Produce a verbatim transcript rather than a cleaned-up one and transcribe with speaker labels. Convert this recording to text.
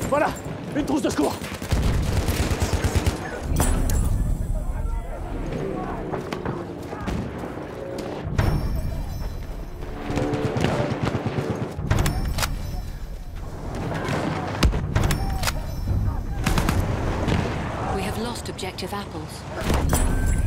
Speaker 1: Voilà, une trousse de secours.
Speaker 2: We have lost objective apples.